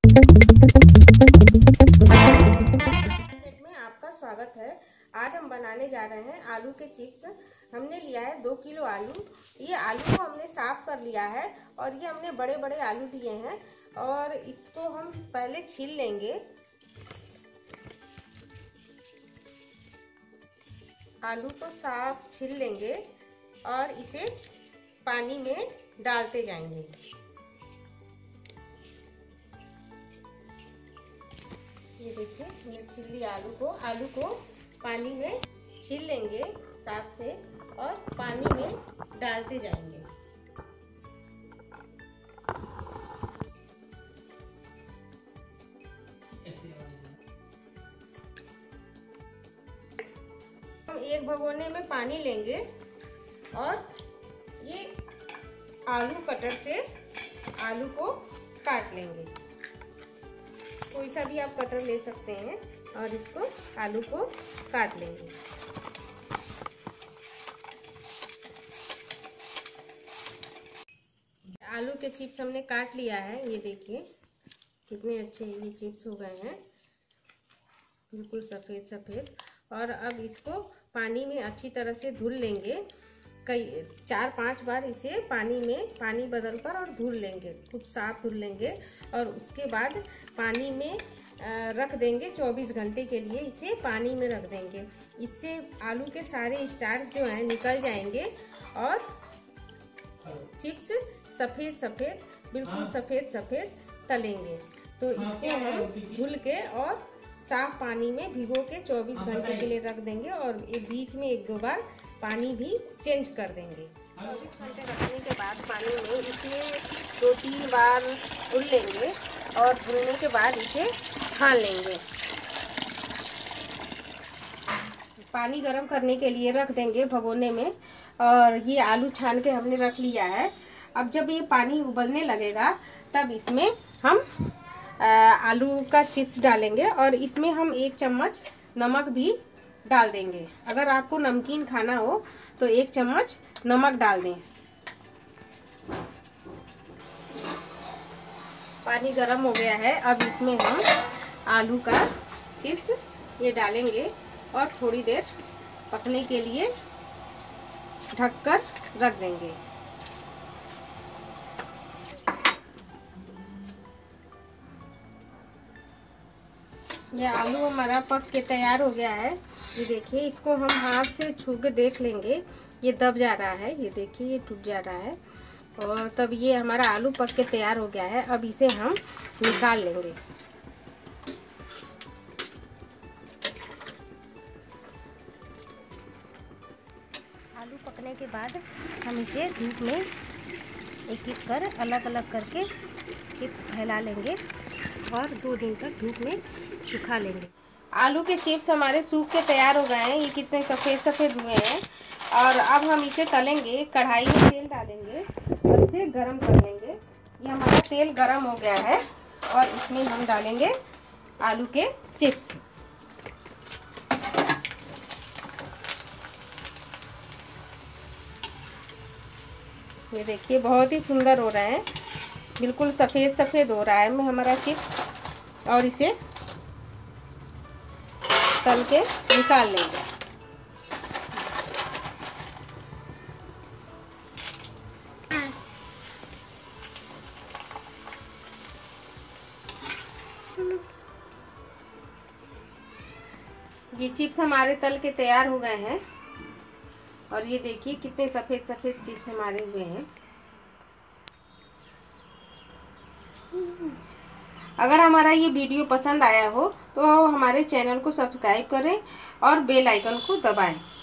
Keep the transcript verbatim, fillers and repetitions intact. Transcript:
में आपका स्वागत है। आज हम बनाने जा रहे हैं आलू के चिप्स। हमने लिया है दो किलो आलू। ये आलू को हमने साफ कर लिया है और ये हमने बड़े बड़े आलू लिए हैं और इसको हम पहले छील लेंगे। आलू को साफ छील लेंगे और इसे पानी में डालते जाएंगे। ये देखिए हमने छील लिया आलू को। आलू को पानी में छील लेंगे साफ से और पानी में डालते जाएंगे। हम एक भगोने में पानी लेंगे और ये आलू कटर से आलू को काट लेंगे। कोई सा भी आप कटर ले सकते हैं और इसको आलू को काट लेंगे। आलू के चिप्स हमने काट लिया है। ये देखिए कितने अच्छे ये चिप्स हो गए हैं, बिल्कुल सफ़ेद सफ़ेद। और अब इसको पानी में अच्छी तरह से धुल लेंगे। कई चार पांच बार इसे पानी में पानी बदलकर और धुल लेंगे, खूब साफ धुल लेंगे। और उसके बाद पानी में रख देंगे चौबीस घंटे के लिए। इसे पानी में रख देंगे। इससे आलू के सारे स्टार्च जो हैं निकल जाएंगे और चिप्स सफ़ेद सफ़ेद बिल्कुल सफ़ेद सफ़ेद तलेंगे। तो इसको हम धुल के और साफ पानी में भिगो के चौबीस घंटे के लिए रख देंगे और एक बीच में एक दो बार पानी भी चेंज कर देंगे। चौबीस घंटे रखने के बाद पानी में इसमें दो तीन बार धुल लेंगे और धुलने के बाद इसे छान लेंगे। पानी गर्म करने के लिए रख देंगे भगोने में। और ये आलू छान के हमने रख लिया है। अब जब ये पानी उबलने लगेगा तब इसमें हम आलू का चिप्स डालेंगे और इसमें हम एक चम्मच नमक भी डाल देंगे। अगर आपको नमकीन खाना हो तो एक चम्मच नमक डाल दें। पानी गर्म हो गया है। अब इसमें हम आलू का चिप्स ये डालेंगे और थोड़ी देर पकने के लिए ढककर रख देंगे। ये आलू हमारा पक के तैयार हो गया है। ये देखिए इसको हम हाथ से छू के देख लेंगे, ये दब जा रहा है। ये देखिए ये टूट जा रहा है और तब ये हमारा आलू पक के तैयार हो गया है। अब इसे हम निकाल लेंगे। आलू पकने के बाद हम इसे धूप में एक एक कर अलग अलग करके चिप्स फैला लेंगे और दो दिन तक धूप में सुखा लेंगे। आलू के चिप्स हमारे सूख के तैयार हो गए हैं। ये कितने सफ़ेद सफ़ेद हुए हैं। और अब हम इसे तलेंगे। कढ़ाई में तेल डालेंगे और इसे गरम कर लेंगे। ये हमारा तेल गरम हो गया है और इसमें हम डालेंगे आलू के चिप्स। ये देखिए बहुत ही सुंदर हो रहे हैं, बिल्कुल सफ़ेद सफ़ेद हो रहा है हमारा चिप्स। और इसे तल के निकाल लेंगे। ये चिप्स हमारे तल के तैयार हो गए हैं और ये देखिए कितने सफ़ेद सफ़ेद चिप्स हमारे हुए हैं। अगर हमारा ये वीडियो पसंद आया हो तो हमारे चैनल को सब्सक्राइब करें और बेल आइकन को दबाएं।